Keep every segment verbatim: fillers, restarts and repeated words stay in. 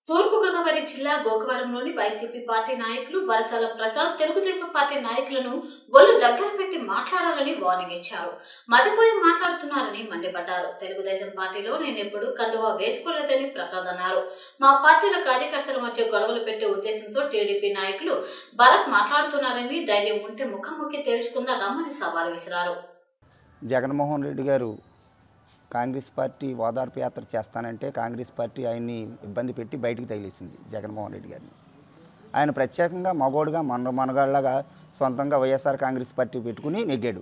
తూర్పు గోదావరి జిల్లా గోకవరంలోని YCP party నాయకులు వరసాల ప్రసాద్ తెలుగుదేశం పార్టీ నాయకులను ఒళ్ళు దగ్గర పెట్టి మాట్లాడాలని వార్నింగ్ ఇచ్చారు. మదిపోయి మాట్లాడుతున్నారని మండిపడ్డారు. తెలుగుదేశం పార్టీలో నేనెప్పుడు కండువా వేసుకోలేదని ప్రసాద్ అన్నారు. మా పార్టీల కార్యకర్తల మధ్య గొడవలు పెట్టే ఉద్దేశంతో టీడీపీ నాయకులు భరత్ మాట్లాడుతున్నారని, ధైర్యం ఉంటే ముఖాముఖి తేల్చుకుందా రమ్మని సవాల్ విసిరారు. జగన్మోహన్ రెడ్డి గారు కాంగ్రెస్ పార్టీ ఓదార్పు యాత్ర చేస్తానంటే కాంగ్రెస్ పార్టీ ఆయన్ని ఇబ్బంది పెట్టి బయటికి తగిలేసింది జగన్మోహన్ రెడ్డి గారిని. ఆయన ప్రత్యేకంగా మగోడుగా మన మనగాళ్ళగా సొంతంగా వైఎస్ఆర్ కాంగ్రెస్ పార్టీ పెట్టుకుని నెగ్గాడు.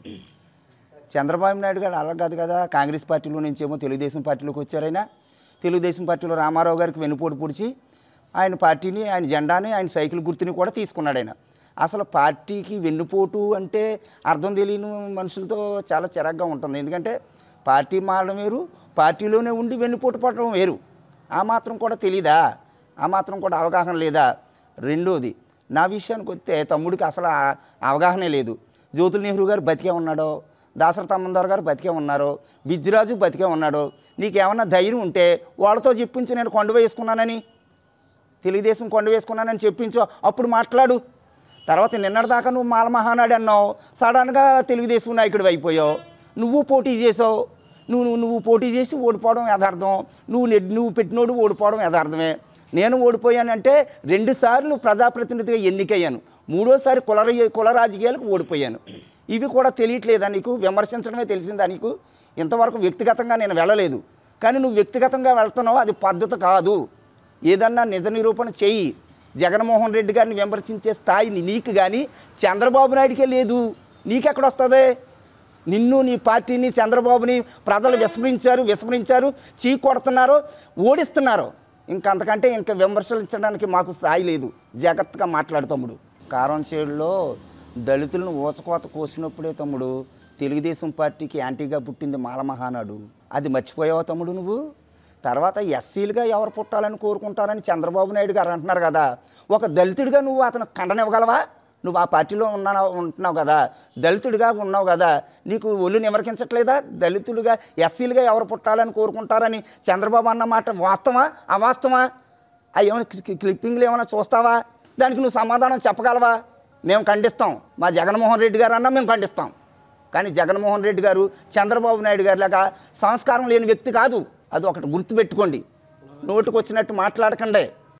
చంద్రబాబు నాయుడు గారు అలా కాదు కదా, కాంగ్రెస్ పార్టీలో నుంచేమో తెలుగుదేశం పార్టీలోకి వచ్చారైనా. తెలుగుదేశం పార్టీలో రామారావు గారికి వెనుపోటు పొడిచి ఆయన పార్టీని, ఆయన జెండాని, ఆయన సైకిల్ గుర్తుని కూడా తీసుకున్నాడు ఆయన. అసలు పార్టీకి వెన్నుపోటు అంటే అర్థం తెలియని మనుషులతో చాలా చిరాగ్గా ఉంటుంది. ఎందుకంటే పార్టీ మారడం వేరు, పార్టీలోనే ఉండి వెన్నుపోటు పడడం వేరు. ఆ మాత్రం కూడా తెలీదా? ఆ మాత్రం కూడా అవగాహన లేదా? రెండోది, నా విషయానికి వస్తే తమ్ముడికి అసలు అవగాహనే లేదు. జ్యోతుల నెహ్రూ గారు బతికే ఉన్నాడో, దాసరి తమ్మందారు గారు బతికే ఉన్నారో, బిజ్జరాజు బతికే ఉన్నాడో, నీకేమన్నా ధైర్యం ఉంటే వాళ్ళతో చెప్పించి నేను కొండ వేసుకున్నానని, తెలుగుదేశం కొండ వేసుకున్నానని చెప్పించో, అప్పుడు మాట్లాడు. తర్వాత నిన్నటిదాకా నువ్వు మాల మహానాడు అన్నావు, సడన్గా తెలుగుదేశం నాయకుడు అయిపోయావు. నువ్వు పోటీ చేసావు. నువ్వు నువ్వు పోటీ చేసి ఓడిపోవడం యథార్థం. నువ్వు నువ్వు పెట్టినోడు ఓడిపోవడం యథార్థమే. నేను ఓడిపోయానంటే రెండుసార్లు ప్రజాప్రతినిధిగా ఎన్నికయ్యాను, మూడోసారి కుల కుల రాజకీయాలకు ఓడిపోయాను. ఇవి కూడా తెలియట్లేదా నీకు? విమర్శించడమే తెలిసిందా నీకు? ఇంతవరకు వ్యక్తిగతంగా నేను వెళ్ళలేదు, కానీ నువ్వు వ్యక్తిగతంగా వెళ్తున్నావు, అది పద్ధతి కాదు. ఏదన్నా నిజ నిరూపణ చెయ్యి. జగన్మోహన్ రెడ్డి గారిని విమర్శించే స్థాయి నీకు కానీ చంద్రబాబు నాయుడికే లేదు. నీకెక్కడొస్తుంది? నిన్ను, నీ పార్టీని, చంద్రబాబుని ప్రజలు విస్మరించారు విస్మరించారు చీ కొడుతున్నారు, ఓడిస్తున్నారు. ఇంకంతకంటే ఇంకా విమర్శించడానికి మాకు స్థాయి లేదు. జాగ్రత్తగా మాట్లాడు తమ్ముడు. కారం చేడులో దళితులను ఊచకోత కోసినప్పుడే తమ్ముడు తెలుగుదేశం పార్టీకి యాంటీగా పుట్టింది మాల మహానాడు. అది మర్చిపోయావా తమ్ముడు నువ్వు? తర్వాత ఎస్సీలుగా ఎవరు పుట్టాలని కోరుకుంటారని చంద్రబాబు నాయుడు గారు అంటున్నారు కదా, ఒక దళితుడిగా నువ్వు అతను ఖండనివ్వగలవా? నువ్వు ఆ పార్టీలో ఉన్నా ఉంటున్నావు కదా, దళితుడిగా ఉన్నావు కదా, నీకు ఒళ్ళు నిమరకించట్లేదా? దళితుడిగా ఎస్సీలుగా ఎవరు పుట్టాలని కోరుకుంటారని చంద్రబాబు అన్న మాట వాస్తవా అవాస్తవా? అవి ఏమైనా క్లిప్పింగ్లు ఏమైనా చూస్తావా? దానికి నువ్వు సమాధానం చెప్పగలవా? మేము ఖండిస్తాం. మా జగన్మోహన్ రెడ్డి గారు అన్నా మేము ఖండిస్తాం. కానీ జగన్మోహన్ రెడ్డి గారు చంద్రబాబు నాయుడు గారి లాగా సంస్కారం లేని వ్యక్తి కాదు. అది ఒకటి గుర్తుపెట్టుకోండి. నోటుకు వచ్చినట్టు మాట్లాడకండి.